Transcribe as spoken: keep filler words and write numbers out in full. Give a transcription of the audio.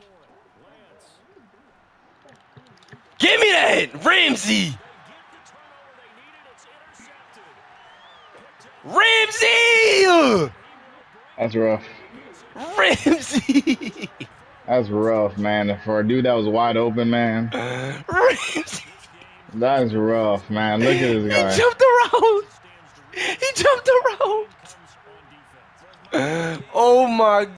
Give me that, Ramsey. Ramsey. That's rough. Ramsey. That's rough, man. For a dude that was wide open, man. Ramsey. That is rough, man. Look at this He guy. jumped around. He jumped around. Oh my